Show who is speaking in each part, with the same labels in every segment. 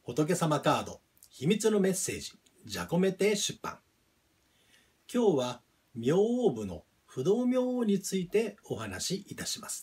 Speaker 1: 仏様カード秘密のメッセージジャコメテ出版。今日は明王部の不動明王についてお話しいたします。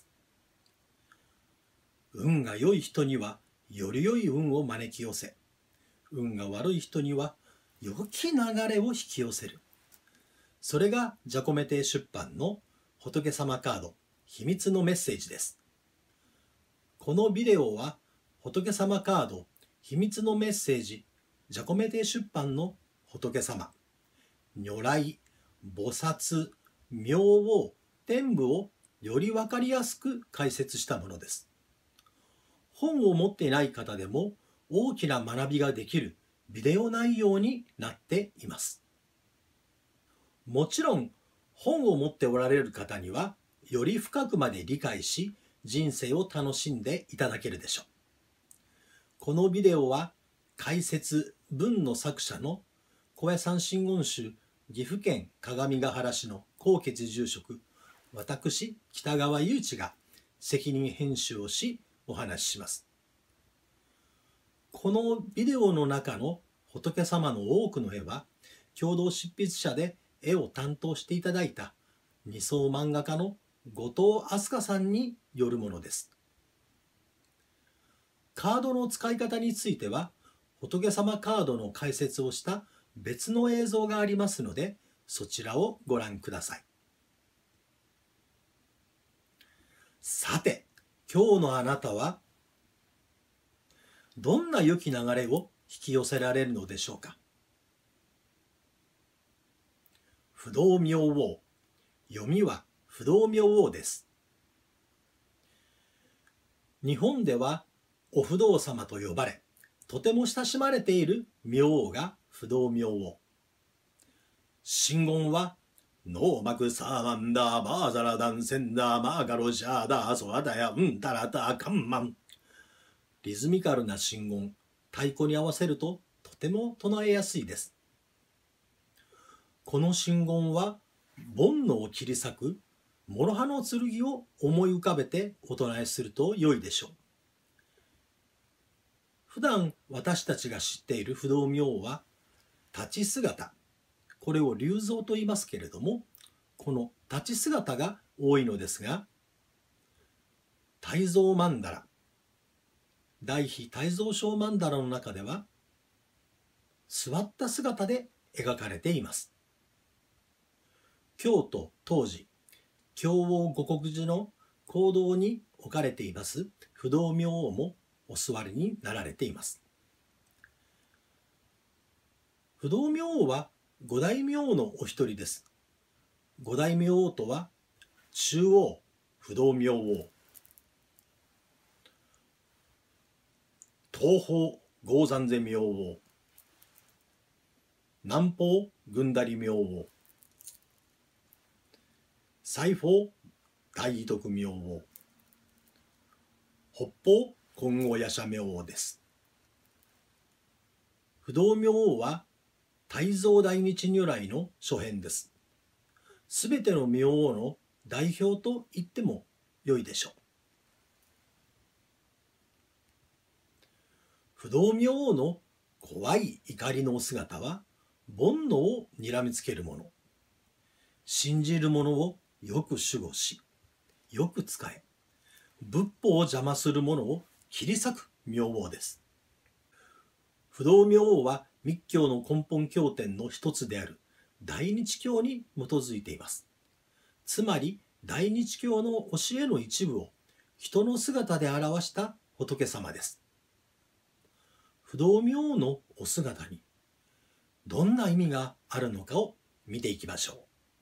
Speaker 1: 運が良い人にはより良い運を招き寄せ、運が悪い人には良き流れを引き寄せる。それがジャコメテ出版の仏様カード秘密のメッセージです。このビデオは仏様カード秘密のメッセージジャコメテ出版の仏様、如来、菩薩、明王、天部をより分かりやすく解説したものです。本を持っていない方でも大きな学びができるビデオ内容になっています。もちろん本を持っておられる方にはより深くまで理解し人生を楽しんでいただけるでしょう。このビデオは解説文の作者の小江山真言宗岐阜県各務原市の高潔住職私北川雄一が責任編集をしお話しします。このビデオの中の仏様の多くの絵は共同執筆者で絵を担当していただいた二層漫画家の後藤飛鳥さんによるものです。カードの使い方については仏様カードの解説をした別の映像がありますのでそちらをご覧ください。さて、今日のあなたはどんな良き流れを引き寄せられるのでしょうか。不動明王、読みは不動明王です。日本ではお不動様と呼ばれとても親しまれている明王が不動明王。真言はノーマクサーマンダーバーザラダンセンダーマーガロシャーダーソアダヤンタラタカンマン。リズミカルな真言、太鼓に合わせるととても唱えやすいです。この真言は煩悩を切り裂く諸刃の剣を思い浮かべてお唱えすると良いでしょう。普段私たちが知っている不動明王は立ち姿、これを立像と言いますけれども、この立ち姿が多いのですが、大蔵曼荼羅、大悲大蔵省曼荼羅の中では座った姿で描かれています。京都当時京王護国寺の講堂に置かれています不動明王もお座りになられています。不動明王は五大明王のお一人です。五大明王とは中央不動明王、東方豪山寺明王、南方軍大明王、西方大義徳明王、北方金剛夜叉明王です。不動明王は大蔵大日如来の諸変です。すべての明王の代表と言っても良いでしょう。不動明王の怖い怒りのお姿は煩悩をにらみつけるもの。信じる者をよく守護し、よく使え、仏法を邪魔する者を切り裂く明王です。不動明王は密教の根本経典の一つである大日教に基づいています。つまり大日教の教えの一部を人の姿で表した仏様です。不動明王のお姿にどんな意味があるのかを見ていきましょう。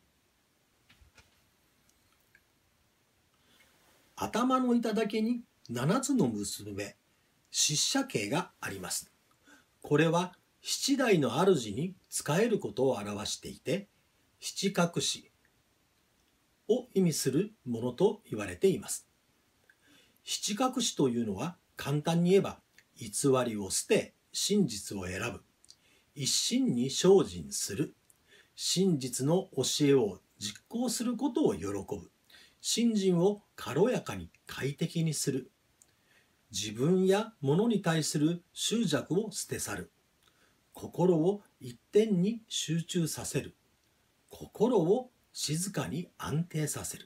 Speaker 1: 頭の頂に7つの娘、七社形があります。これは七代の主に仕えることを表していて、七隠しを意味するものと言われています。七隠しというのは簡単に言えば、偽りを捨て真実を選ぶ、一心に精進する、真実の教えを実行することを喜ぶ、信心を軽やかに快適にする、 自分や物に対する執着を捨て去る。心を一点に集中させる。心を静かに安定させる。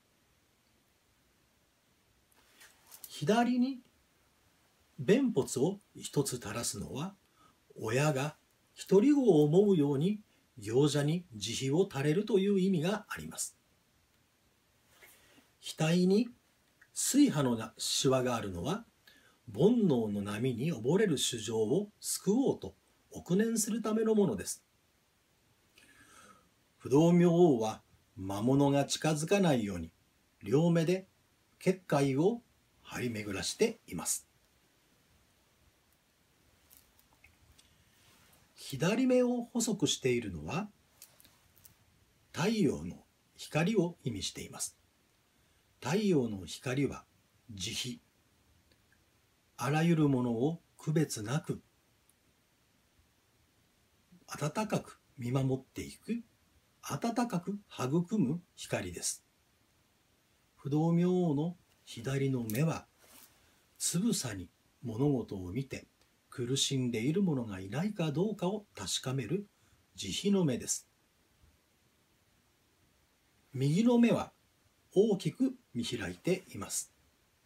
Speaker 1: 左に弁髪を一つ垂らすのは、親が独り子を思うように行者に慈悲を垂れるという意味があります。額に水波のしわがあるのは、煩悩の波に溺れる衆生を救おうと憶念するためのものです。不動明王は魔物が近づかないように両目で結界を張り巡らしています。左目を細くしているのは太陽の光を意味しています。太陽の光は慈悲。あらゆるものを区別なく温かく見守っていく、温かく育む光です。不動明王の左の目はつぶさに物事を見て苦しんでいる者がいないかどうかを確かめる慈悲の目です。右の目は大きく見開いています。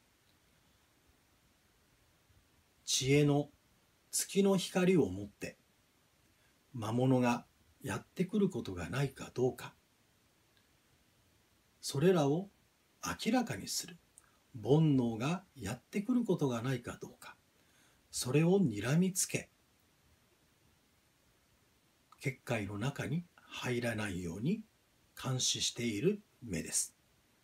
Speaker 1: 知恵の月の光を持って魔物がやってくることがないかどうか、それらを明らかにする。煩悩がやってくることがないかどうか、それを睨みつけ、結界の中に入らないように監視している目です。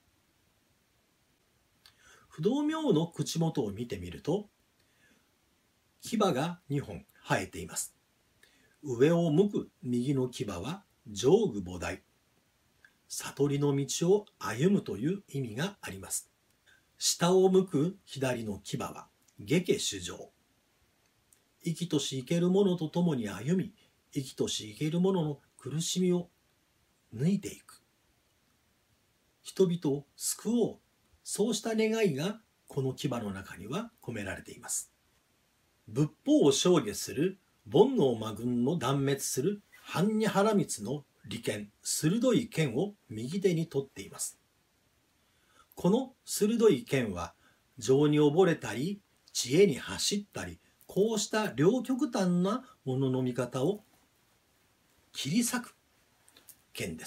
Speaker 1: 不動明王の口元を見てみると、牙が2本生えています。上を向く右の牙は上愚菩提、悟りの道を歩むという意味があります。下を向く左の牙は下家衆生、生きとし生ける者と共に歩み、生きとし生ける者の苦しみを抜いていく、人々を救おう、そうした願いがこの牙の中には込められています。仏法を証下する煩悩魔群の断滅する般若波羅蜜の利剣、鋭い剣を右手に取っています。この鋭い剣は情に溺れたり知恵に走ったり、こうした両極端なものの見方を切り裂く剣です。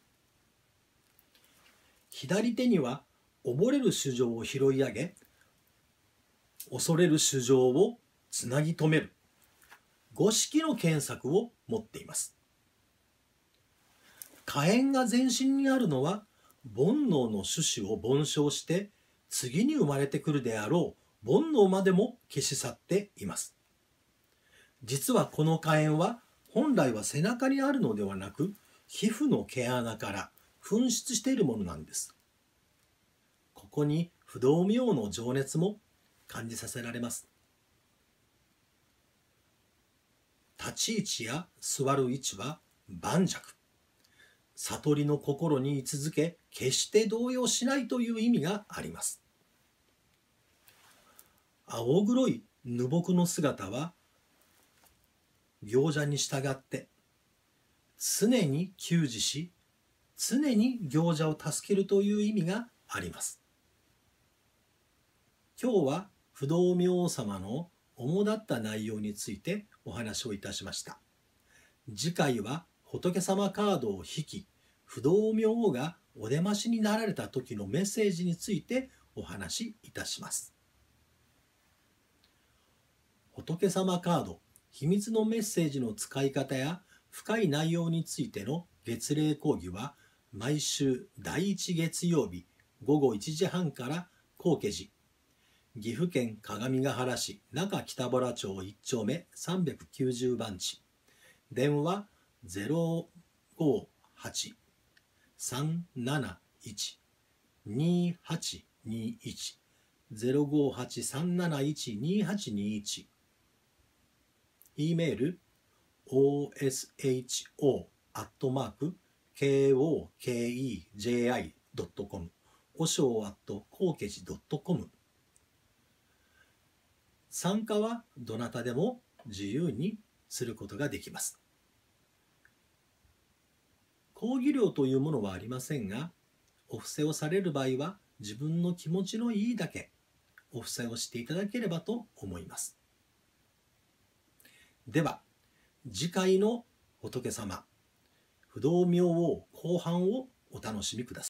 Speaker 1: 左手には溺れる衆生を拾い上げ、恐れる衆生をつなぎ止める五色の剣策を持っています。火炎が全身にあるのは、煩悩の種子を凡生して次に生まれてくるであろう煩悩までも消し去っています。実はこの火炎は本来は背中にあるのではなく、皮膚の毛穴から噴出しているものなんです。ここに不動明王の情熱も感じさせられます。立ち位置や座る位置は盤石。悟りの心に居続け、決して動揺しないという意味があります。青黒いぬぼくの姿は、行者に従って常に救助し、常に行者を助けるという意味があります。今日は不動明王様の主だった内容についてお話をいたしました。次回は仏様カードを引き、不動明王がお出ましになられた時のメッセージについてお話しいたします。仏様カード秘密のメッセージの使い方や深い内容についての月例講義は、毎週第1月曜日午後1時半から高家寺、岐阜県各務原市中北原町1丁目390番地、電話 058-371-2821 058-371-2821、 E メール osho@kokeji.com、 和尚@kokeji.com、 参加はどなたでも自由にすることができます。講義料というものはありませんが、お布施をされる場合は自分の気持ちのいいだけお布施をしていただければと思います。では、次回の仏様不動明王後半をお楽しみください。